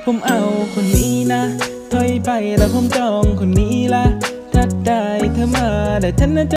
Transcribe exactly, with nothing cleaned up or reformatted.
ผมเอาคนนี้นะถอยไปแล้วผมจองคนนี้ละถ้าได้เธอมาได้ฉันนะ